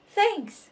Thanks.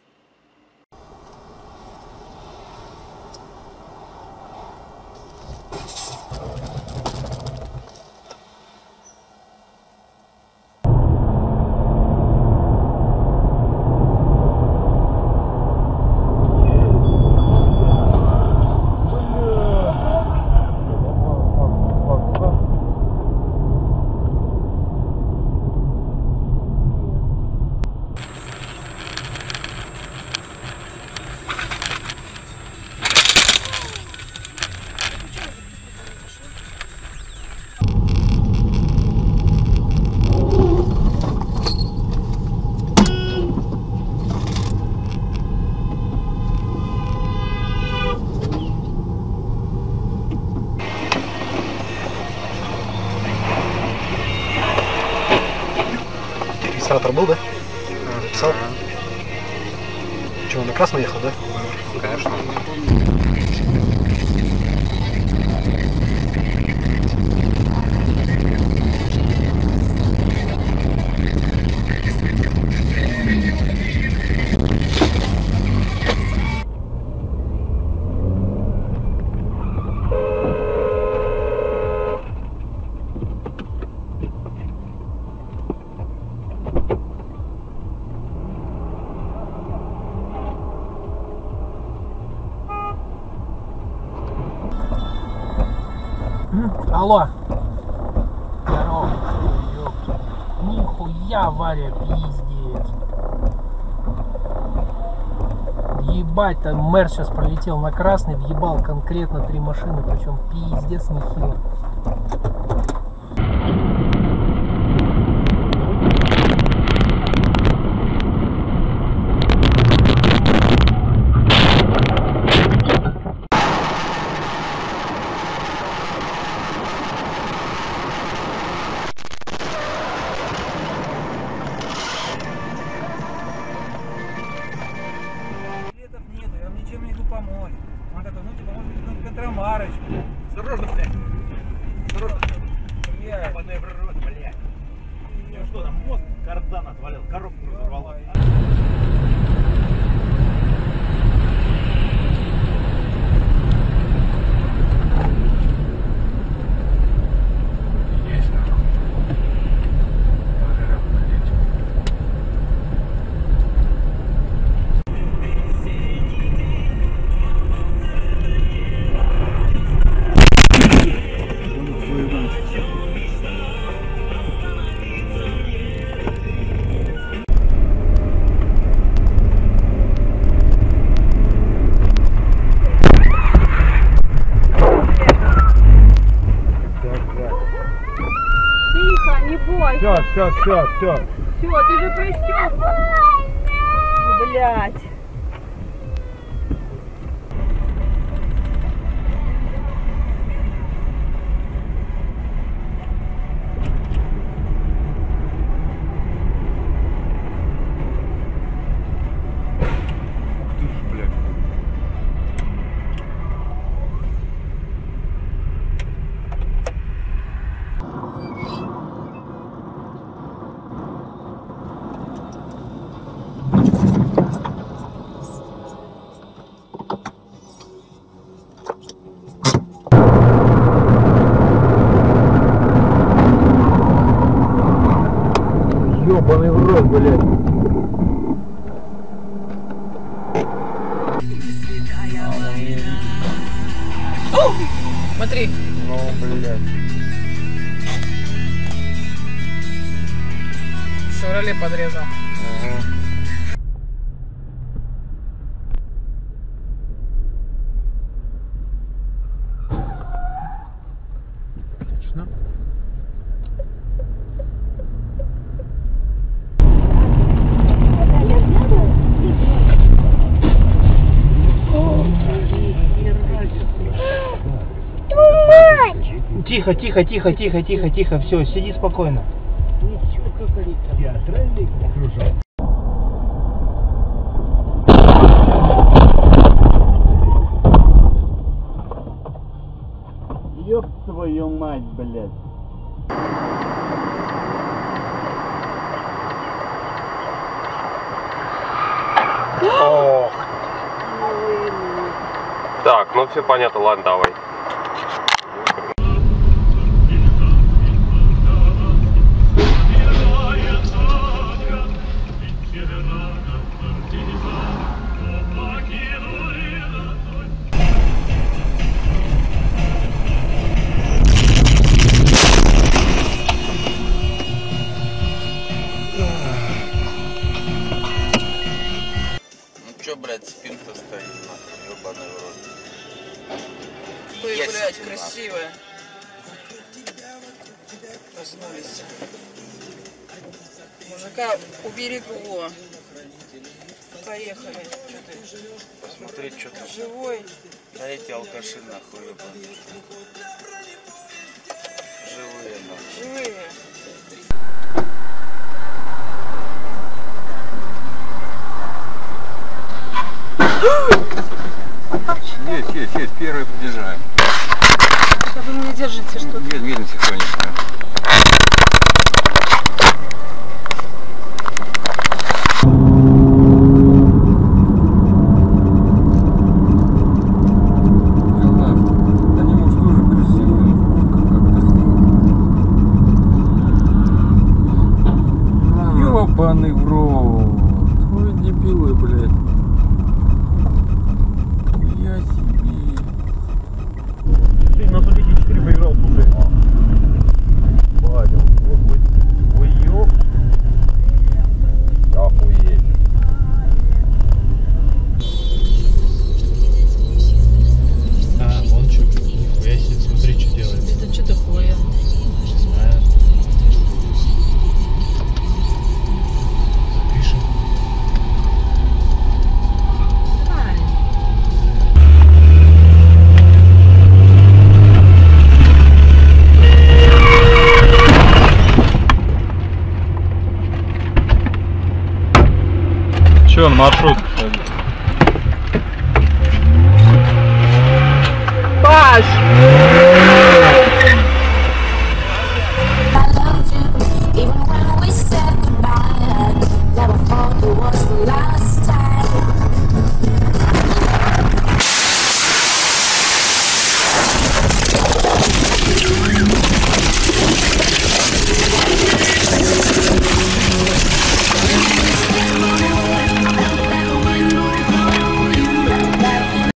Регистратор был, да? Писал? Чего, на красный ехал, да? Конечно. Алло. Здорово. Нихуя авария, пиздец. Ебать, там мэр сейчас пролетел на красный, въебал конкретно 3 машины, причем пиздец нехило. Помочь. Он такой, ну типа, может быть, контрамарочку. Осторожно, блядь. Осторожно. Блядь. Блядь. Ну что, там мост кардан отвалил, коробку разорвало. Все. Все, ты же простёл. Блять. Ёбаный в рот, блядь. Смотри. Ну, блядь. Шевроле подрезал. Точно? Тихо, все, сиди спокойно. Театральный кружок. Ёб твою мать, блядь. Ох. Так, ну все понятно, ладно, давай. Чё, блядь, спинка стоит, нахуй, ёбаный в рот. Ой, Есть, блядь, нахуй. красивая. Проснулись. Мужика уберегло. Поехали. Чё ты? Посмотреть, что там. Живой? Да эти алкаши, нахуй, ёбаные. Живые, нахуй. Живые. Есть, первые побежали. Да вы меня держите, что-то. Медленно, тихонечко. Они, может, тоже красивые, как-то. Ёбаный в рот. Ой, дебилы, блядь. Я себе. Ты на Сулике 4 поиграл, слушай. Батя, ой, ёп. Охуеть. А, вон что, нихуя себе, смотри, что делает. Это что такое? Не знаю. Запишем. Че, на маршрут? Паш!